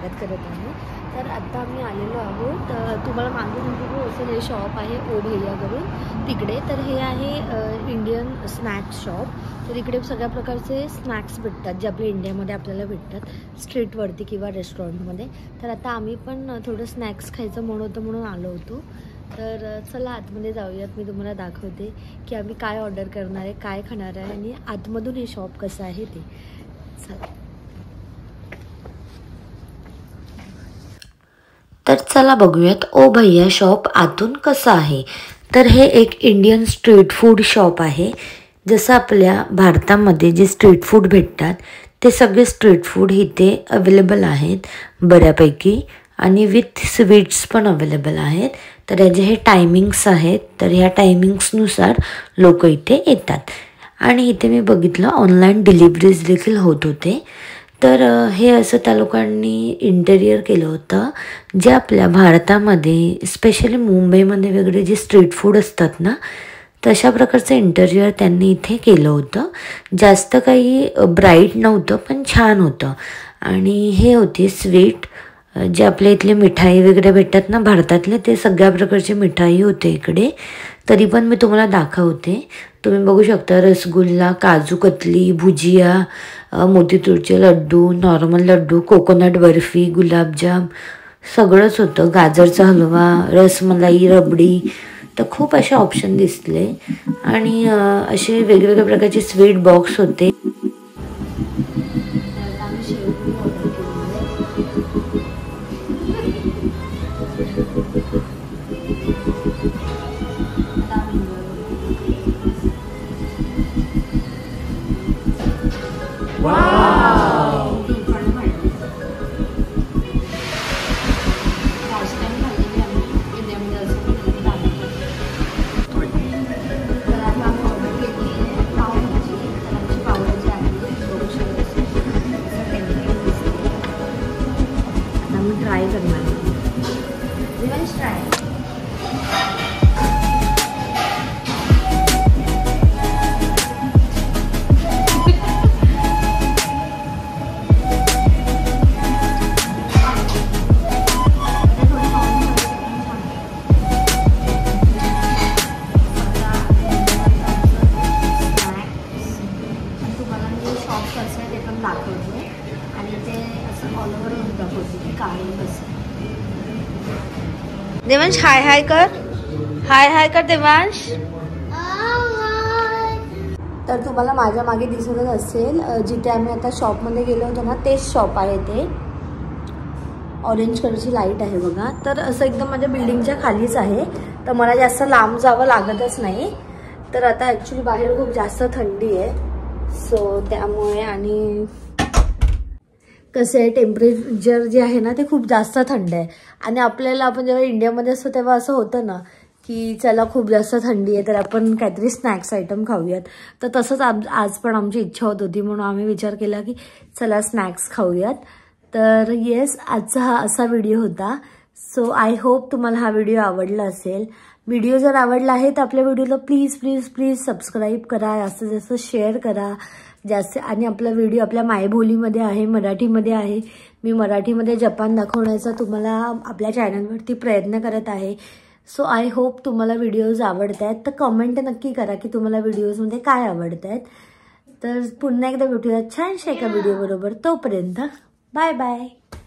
सुरुवात करत आहे। तर आता आम्ही आलेलो आहोत, तुम्हाला मागे म्हणजे असं हे शॉप आहे ओ भैयाकडून तिकडे। तर हे आहे इंडियन स्नॅक्स शॉप। तर इकडे सगळ्या प्रकारचे स्नॅक्स भेटतात जे आपल्या इंडियामध्ये आपल्याला भेटतात स्ट्रीटवरती किंवा रेस्टॉरंटमध्ये। तर आता आम्ही पण थोडं स्नॅक्स खायचं म्हणून आलो होतो। तर चला आतमध्ये जाऊयात, मी तुम्हाला दाखवते की आम्ही काय ऑर्डर करणार आहे, काय खाणार आहे आणि आतमधून हे शॉप कसं आहे ते। चला तर चला बघूयात ओ भैया शॉप आतून कसं आहे। तर हे एक इंडियन स्ट्रीट फूड शॉप आहे। जसं आपल्या भारतामध्ये जे स्ट्रीट फूड भेटतात ते सगळे स्ट्रीट फूड इथे अवेलेबल आहेत बऱ्यापैकी, आणि विथ स्वीट्स पण अवेलेबल आहेत। तर याचे हे टायमिंग्स आहेत, तर ह्या टायमिंग्सनुसार लोक इथे येतात। आणि इथे मी बघितलं ऑनलाईन डिलिव्हरीज देखील होत होते। तर हे असं त्या लोकांनी इंटेरियर केलं होतं जे आपल्या भारतामध्ये स्पेशली मुंबईमध्ये वगैरे जे स्ट्रीट फूड असतात ना, तशा प्रकारचं इंटेरियर त्यांनी इथे केलं होतं। जास्त काही ब्राईट नव्हतं पण छान होतं। आणि हे होते स्वीट, जे आपल्या इथले मिठाई वगैरे भेटतात ना भारतातले, ते सगळ्या प्रकारची मिठाई होते इकडे। तरी पण मी तुम्हाला दाखवते, तुम्ही बघू शकता रसगुल्ला, काजू कतली, भुजिया, मोतीचूरचे लड्डू, नॉर्मल लड्डू, कोकोनट बर्फी, गुलाबजाम सगळंच होतं, गाजरचा हलवा, रसमलाई, रबडी। तर खूप असे ऑप्शन दिसले आणि असे वेगवेगळ्या प्रकारचे स्वीट बॉक्स होते। ट्राय करणार रिवाइज ट्राय। तुम्हाला मी शॉप कसं आहे ते पण दाखवते आणि ते असं ऑल ओव्हर दाखवते की काय कसं। देवांश हाय हाय कर, हाय हाय कर देवांश। तर तुम्हाला माझ्या मागे दिसतच असेल जिथे आम्ही आता शॉपमध्ये गेलो होतो ना, तेच शॉप आहे। ते ऑरेंज कलरची लाईट आहे बघा। तर असं एकदम माझ्या बिल्डिंगच्या खालीच आहे, तर मला जास्त लांब जावं लागतच नाही। तर आता ॲक्च्युली बाहेर खूप जास्त थंडी आहे, सो त्यामुळे आणि कसं आहे टेम्परेचर जे आहे ना ते खूप जास्त थंड आहे। आणि आपल्याला आपण जेव्हा इंडियामध्ये असतो तेव्हा असं होतं ना की चला खूप जास्त थंडी आहे तर आपण काहीतरी स्नॅक्स आयटम खाऊयात। तर तसंच आज पण आमची इच्छा होत होती, म्हणून आम्ही विचार केला की चला स्नॅक्स खाऊयात। तर येस, आजचा हा असा व्हिडिओ होता। सो आय होप तुम्हाला हा व्हिडिओ आवडला असेल। व्हिडिओ जर आवडला आहे तर आपल्या व्हिडिओला प्लीज प्लीज प्लीज सबस्क्राईब करा, जास्तीत जास्त शेअर करा जास्त। आणि आपला व्हिडिओ आपल्या मायबोलीमध्ये आहे, मराठीमध्ये आहे। मी मराठीमध्ये जपान दाखवण्याचा तुम्हाला आपल्या चॅनलवरती प्रयत्न करत आहे। सो आय होप तुम्हाला व्हिडिओज आवडत आहेत। तर कमेंट नक्की करा की तुम्हाला व्हिडिओजमध्ये काय आवडत आहेत। तर पुन्हा एकदा भेटूया छानशा एका व्हिडिओ बरोबर, तोपर्यंत बाय बाय।